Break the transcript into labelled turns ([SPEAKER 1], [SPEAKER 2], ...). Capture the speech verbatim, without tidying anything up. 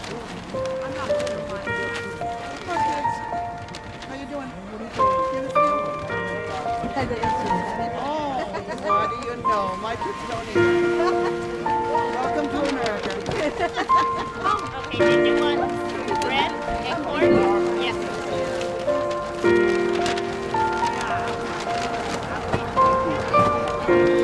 [SPEAKER 1] I'm not holding one. Hi, kids. How you doing? Good to see you. Oh, what do you know? My kids don't either. Welcome to America.
[SPEAKER 2] Okay, did you want bread and corn? Yes.
[SPEAKER 1] Yeah.